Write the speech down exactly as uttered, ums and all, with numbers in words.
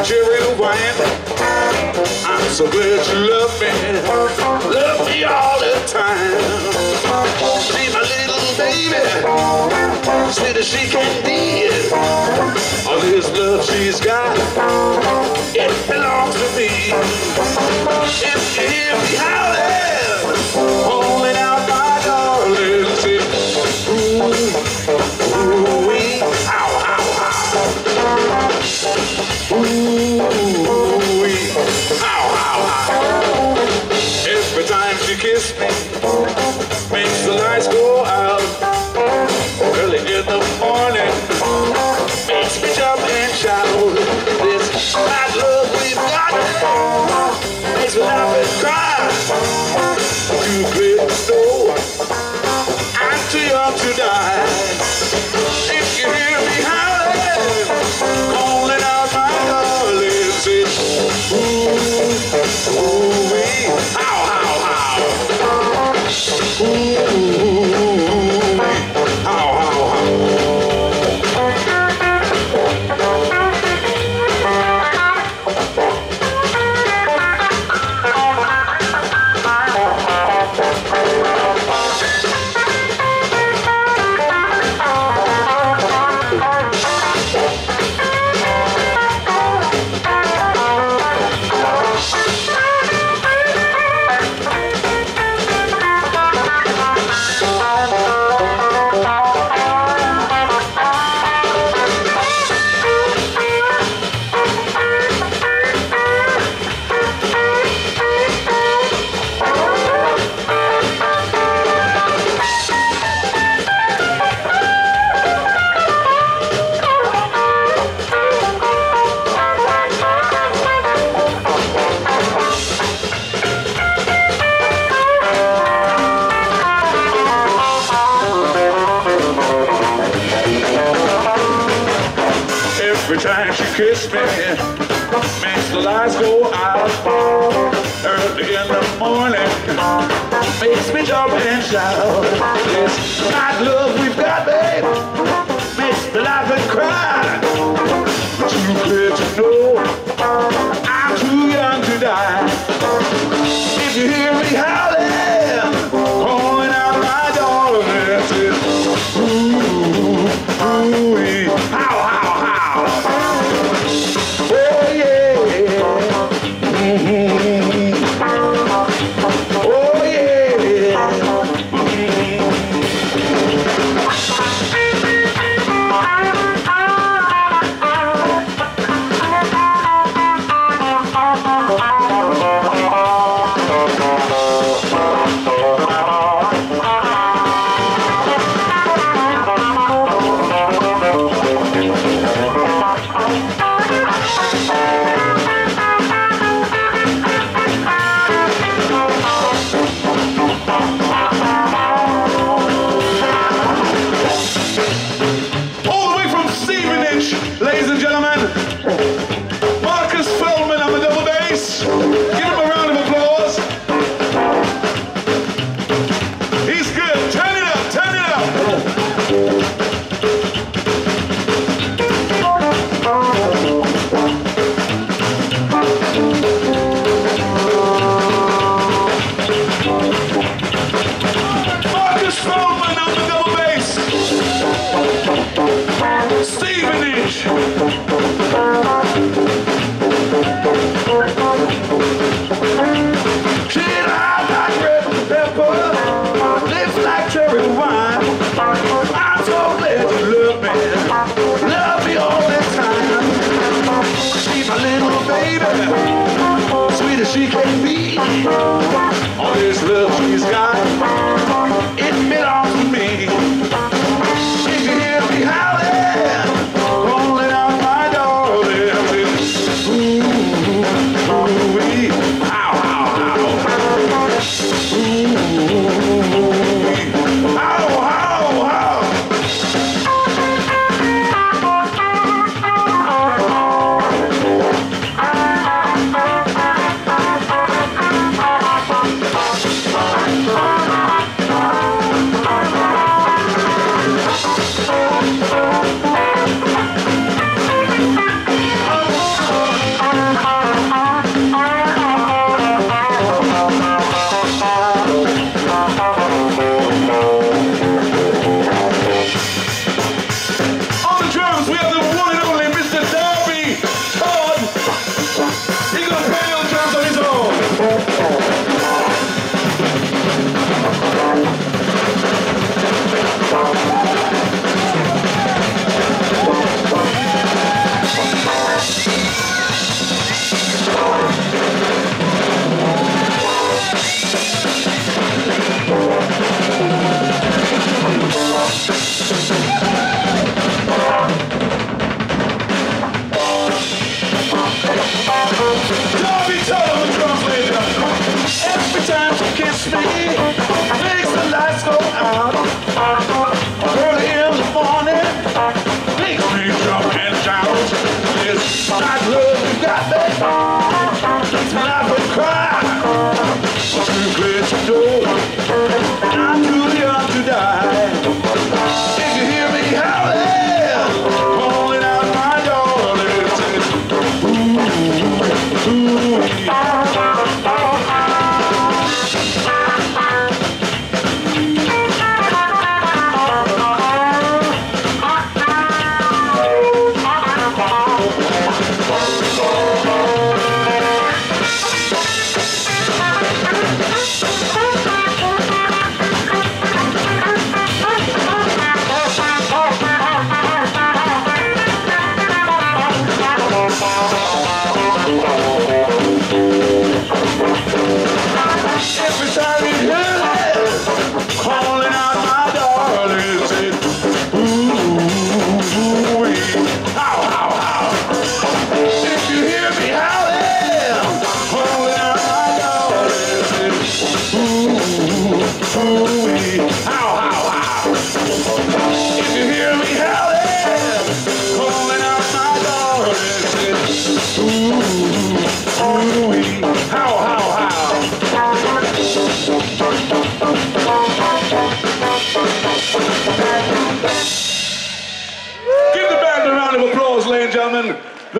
cherry wine. I'm so glad you love me, love me all the time. She's my little baby, sweet as she can be. All this love she's got, it belongs to me. If you hear me howling, calling out my darling, say, ooh, ooh, wee, ow, ow, ow. Ooh, wee, ow, ow, ow. Every time she kisses me, makes the lights go out. Early in the morning, makes me jump and shout. This mad love we've got makes me laugh and cry. Too great to know, I'm too young to die. If you hear me howling, calling out my darling, say, ooh, ooh, wee, how, how, how. Ooh, how, how, how. Every time she kisses me, makes the lights go out. Early in the morning, makes me jump and shout. This night love we've got, babe, makes me laugh and cry. Too clear to know, I'm too young to die. If you hear me howling, calling out my darling, say, ooh, ooh, how, how, how. Oh yeah, mm-hmm. Oh yeah, ladies and gentlemen, Marcus Feldman on the double bass. Give him a round of applause. He's good. Turn it up, turn it up. Marcus Feldman on the double bass. Stevenage. She eyes like red pepper, lips like cherry wine. I'm so glad you love me, love me all the time. She's my little baby, sweet as she can be. All this love she's got, it belongs to me. If you hear me howling, calling out my darling, ooh, ooh, wee, ow, ow, ow. Ooh, ow, ow, ow. Ooh,